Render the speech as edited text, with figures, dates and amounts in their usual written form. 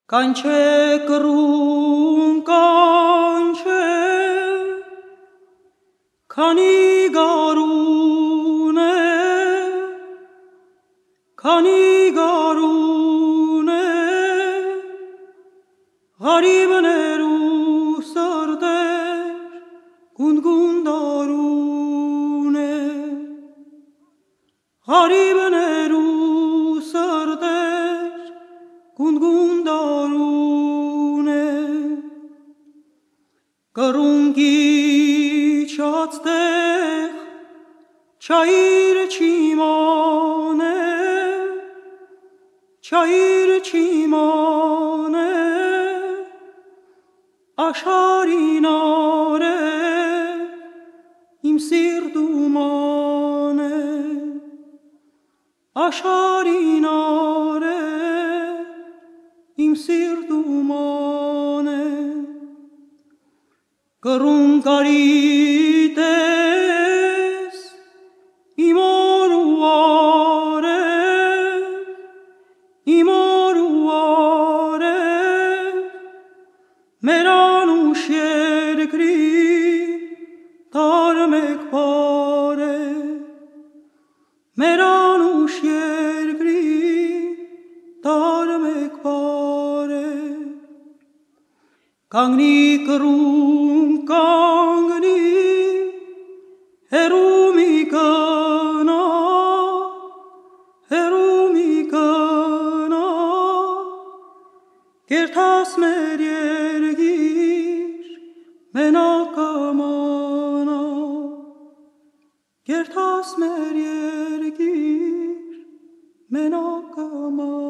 Կանչե կռուն կանչե քանի գարուն է Ղարիբներ ու սրտեր գունգուն դարուն է Ղարիբներ ու սրտեր գունգուն դարուն է Կռունկի չածտեղ չայր չիման է Աշարին արե իմ սիրտուման է Աշարին արե իմ սիրտուման է Կռուն կարիտես իմ օր ու արև մեր անուշ երկրի տարմեք բարև մեր անուշ երկրի տարմեք բարև Կանգնի կռուն կանգնի հեռու մի կնա Կերտաս մեր երգիր մենակ կմանա Կերտաս մեր երգիր մենակ կմանա